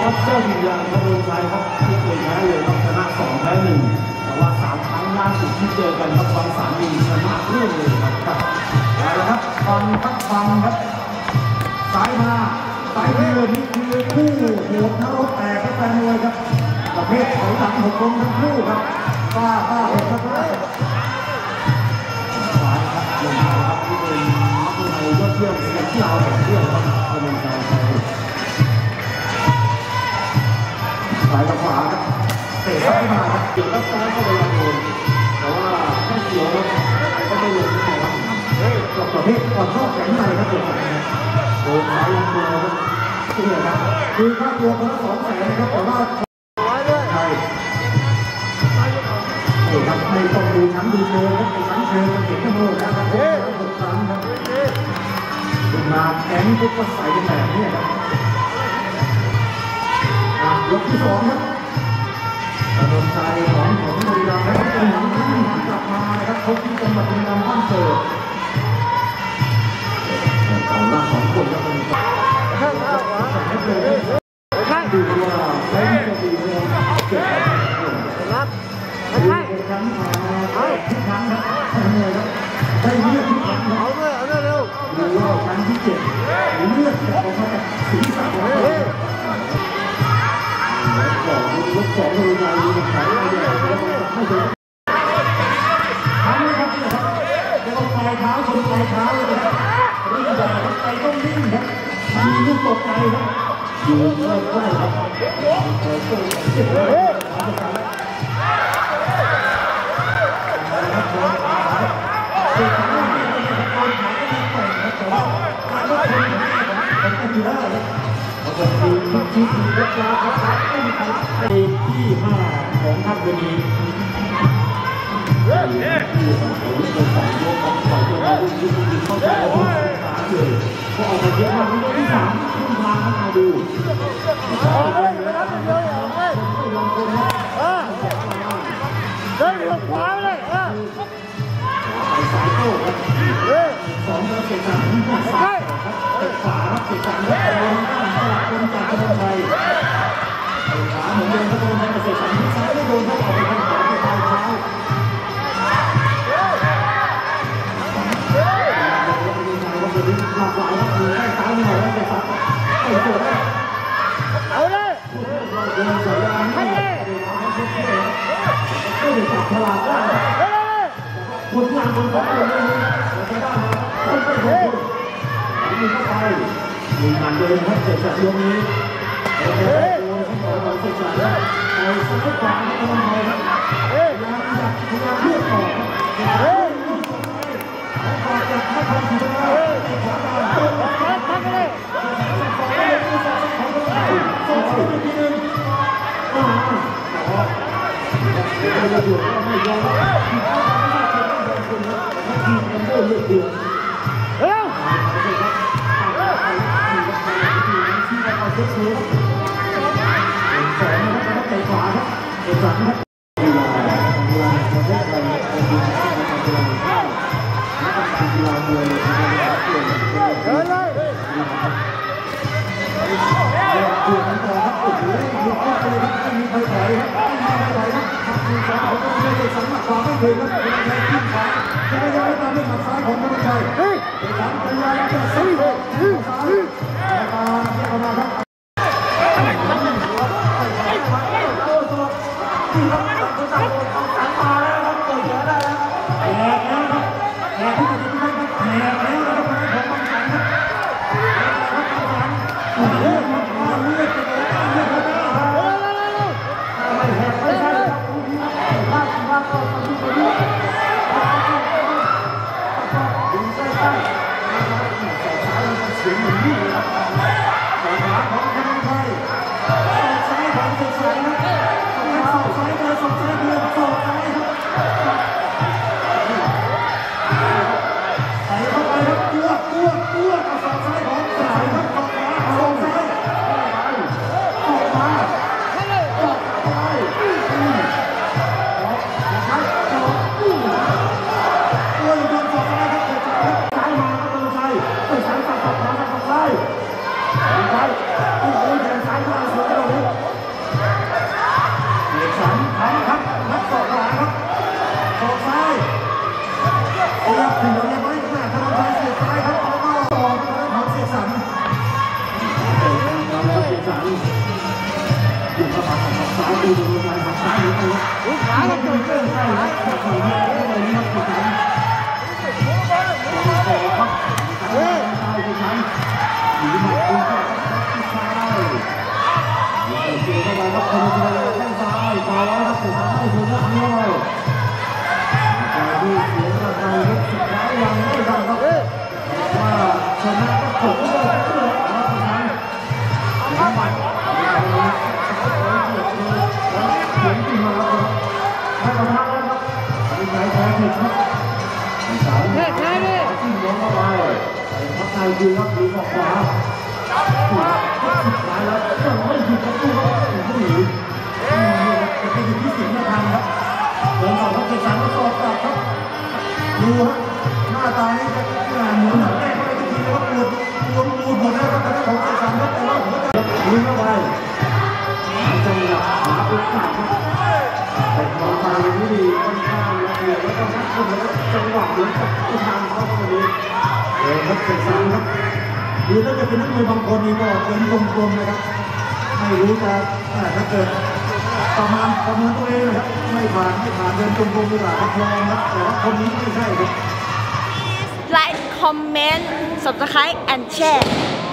ครับเจ้าถิ่นอย่างพระองค์ชัยครับที่เคยแพ้เลยครับชนะ2 แพ้ 1แต่ว่า3 ครั้งล่าสุดที่เจอกันครับบางสามีชนะเรื่องเลยครับเอาละครับฟังครับซ้ายมาซ้ายเรือนี่คือคู่โหดนรกแตกแฟนมวยครับประเภทถอยหลัง6 ลงทั้งคู่ครับป้าเห็นครับซ้ายครับลงมาครับที่เป็นนักมวยยอดเยี่ยมที่เราเห็นเรื่องครับกำลังใจซ้ายกับขวาครับเตะซ้ายมาครับเกี่ยวกับซ้ายก็เลยโดนแต่ว่าแค่เกี่ยวครับก็ไม่ลงที่ไหนครับกับประเภทก่อนเข้าแข็งในครับโดนซ้ายลงตัวครับนี่ครับคือค่าตัวคนละ200,000นะครับแต่ว่าใช่นี่ครับไม่ต้องดูชั้นดูเชิงครับในชั้นเชิงมันเห็นกันหมดนะครับ6 ครั้งครับขึ้นมาแข็งปุ๊บก็ใส่กันแบบนี้ครับยกที่ 2ครับกำลังใจของบุรีรัมย์และเป็นหลังกลับมานะครับพบที่จังหวัดบุรีรัมย์บ้านเกิดของเรา2 คนครับเป็นดูว่าใช้จะดีเลยเก็บรับไม่ใช่ครั้งทุกครั้งครับได้เลือดทุกครั้งเอาเร็วดูว่าครั้งที่7เลือดจะออกมาจากศีรษะของเรายก 2เลยนะดูขายไม่ได้ไม่ถึงทำเลยครับนี่ครับจะต้องปลายเท้าชนปลายเท้าเลยครับนี่แบบใจต้องนิ่งครับมีลูกตกใจครับอยู่ใกล้ๆครับที่5ของท่านวันนี้ที่ผมเป็นสายโยกของสายโยกรุ่นที่เข้าใจว่าสายเลยก็ออกมาเยอะมากรุ่นที่3รุ่นทางมาดูเดินลงขวาเลยสายโต้ครับ2เสียง3ซ้ายครับขวาครับเสียง3แล้วลงข้างสลับคนจากกำลังใจขาเหมือนเดิมครับกำลังใจเสียง3ซ้ายไม่โดนเขาออกไปทางขวาไปปลายเท้าหลากหลายครับมีแข้งซ้ายหน่อยแล้วเสียง3ไปเจอเอาเลยเดินสายยางให้ก็เลยจับฉลากได้คนงานคนของคนนี้จะได้คนไปคนมีเข้าไปมีงานเดินครับเสร็จจากยกนี้โอ้โหเราเสร็จจากแล้วไอ้ซ้ายขวาทำไมครับพยายามเลือกต่อจากท่าทางสีฟ้าขวาตามทำไปเลยสองทีนึงไม่ยอมไม่ยอมทีมันโดนเลือดเดือดเร็วที่เราเอาเชื้อ2นะครับเตะขวาครับเตะ3ครับกีฬาประเภทอะไรเป็นกีฬาที่เราทำกีฬาเป็นกีฬามวยเดินเลยเปลี่ยนกันต่อครับโอ้โหลุกขึ้นไปเลยครับไม่มีใครถอยครับไม่มีใครถอยครับมีสองของกำลังใจเตะ3หมัดขวาไม่ถึงครับกำลังใจขึ้นขวาจะไม่ยอมตามด้วยหมัดซ้ายของกำลังใจเตะ3พยายามจะซ้ายซ้ายเข้ามาครับขดูโดนการหักซ้ายหรือเปล่าขากระตุกใช่ครับแต่ถึงไม่ได้เลยนะครับครับใช่ใช่หรือไม่คุณก็ที่ซ้ายเจอเข้าไปครับคนเดียวแข้งซ้ายต่อแล้วครับถึงซ้ายถึงแล้วด้วยแต่ที่เสียงระฆังสุดท้ายยังไม่ดังครับว่าชนะก็จบด้วยครับสุดท้ายน้ำมันเสียงที่มาแล้วครับให้ประทับแล้วครับเป็นใจแพ้ผิดครับเฮ้ยดิที่ล้มเข้าไปพักในยืนครับยืนออกขวาสุดท้ายแล้วยังไม่หยุดประตูครับผู้หญิงจะไปอยู่ที่เสียงระฆังครับเดินต่อครับเจ็ดสามก็ต่อกลับครับดูฮะหน้าตานี่จะเหมือนหนังแก้ไปทุกทีแล้วปวดหมดแล้วครับแต่ของเจ็ดสามครับแต่ว่าหัวใจยืนเข้าไปจังหวะหาโอกาสครับแต่ของทางนี้ดีค่อนข้างละเอียดแล้วก็นักขึ้นแล้วจังหวะเหมือนกับทางเขาตรงนี้ครับเจ็ดสามครับดูถ้าจะเป็นนักมวยบางคนนี่ก็เดินกลมๆนะครับไม่รู้จะถ้าเกิดประมาณตัวเองนะครับไม่ผ่านเดินกลมๆดีกว่าครับลองครับแต่ว่าคนนี้ไม่ใช่ครับ Like comment subscribe and share